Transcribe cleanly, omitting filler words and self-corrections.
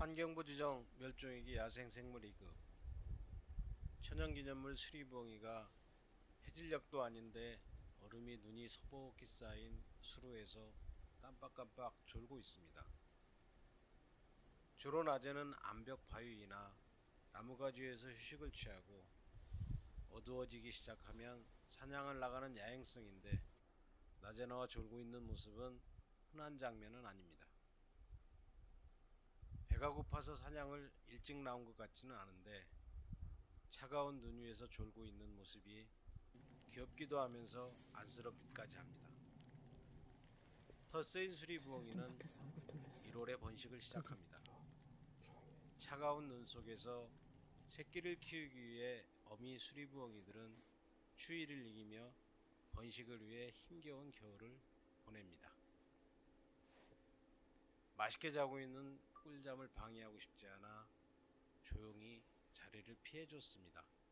환경부 지정 멸종위기 야생생물이급 천연기념물 수리부엉이가 해질녘도 아닌데 얼음이 눈이 소복히 쌓인 수로에서 깜빡깜빡 졸고 있습니다. 주로 낮에는 암벽 바위나 나무가지에서 휴식을 취하고 어두워지기 시작하면 사냥을 나가는 야행성인데 낮에 나와 졸고 있는 모습은 흔한 장면은 아닙니다. 배가 고파서 사냥을 일찍 나온 것 같지는 않은데 차가운 눈 위에서 졸고 있는 모습이 귀엽기도 하면서 안쓰럽기까지 합니다. 더 세인 새들도 수리부엉이는 밖에서 얼굴 돌렸어. 1월에 번식을 거기 시작합니다. 조용히 해. 차가운 눈 속에서 새끼를 키우기 위해 어미 수리부엉이들은 추위를 이기며 번식을 위해 힘겨운 겨울을 보냅니다. 맛있게 자고 있는 꿀잠을 방해하고 싶지 않아 조용히 자리를 피해줬습니다.